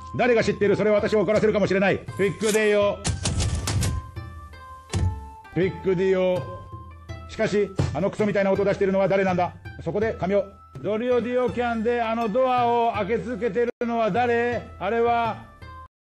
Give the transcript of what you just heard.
誰が知っている？それは私を怒らせるかもしれない。ピックディオ。ピックディオ。しかし、あのクソみたいな音を出しているのは誰なんだ？そこで髪を。ドリオディオキャンであのドアを開け続けているのは誰？あれは